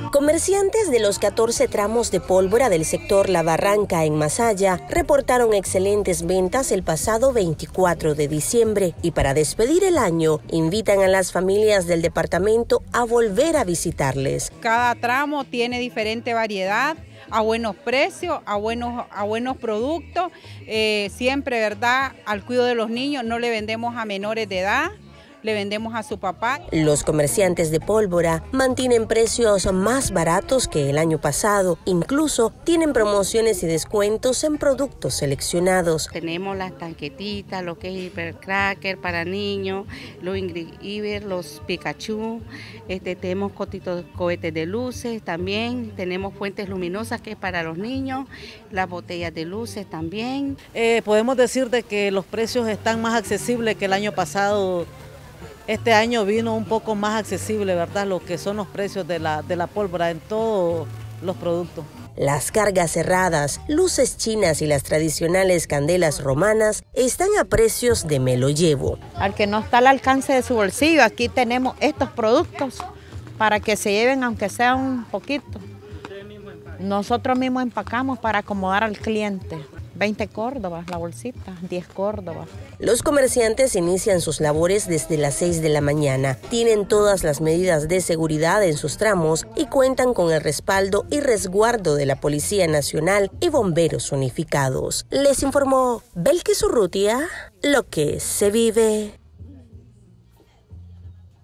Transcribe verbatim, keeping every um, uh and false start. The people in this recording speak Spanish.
Comerciantes de los catorce tramos de pólvora del sector La Barranca en Masaya reportaron excelentes ventas el pasado veinticuatro de diciembre y para despedir el año invitan a las familias del departamento a volver a visitarles. Cada tramo tiene diferente variedad, a buenos precios, a buenos, a buenos productos, eh, siempre, ¿verdad?, al cuidado de los niños, no le vendemos a menores de edad. Le vendemos a su papá. Los comerciantes de pólvora mantienen precios más baratos que el año pasado. Incluso tienen promociones y descuentos en productos seleccionados. Tenemos las tanquetitas, lo que es hipercracker para niños, los Ingrid Iber, los Pikachu. Este, tenemos cotitos, cohetes de luces también. Tenemos fuentes luminosas que es para los niños. Las botellas de luces también. Eh, podemos decir de que los precios están más accesibles que el año pasado. Este año vino un poco más accesible, ¿verdad?, lo que son los precios de la, de la pólvora en todos los productos. Las cargas cerradas, luces chinas y las tradicionales candelas romanas están a precios de me lo llevo. Al que no está al alcance de su bolsillo, aquí tenemos estos productos para que se lleven aunque sea un poquito. Nosotros mismos empacamos para acomodar al cliente. veinte córdobas la bolsita, diez córdobas. Los comerciantes inician sus labores desde las seis de la mañana. Tienen todas las medidas de seguridad en sus tramos y cuentan con el respaldo y resguardo de la Policía Nacional y bomberos unificados. Les informó Belkis Urrutia, lo que se vive.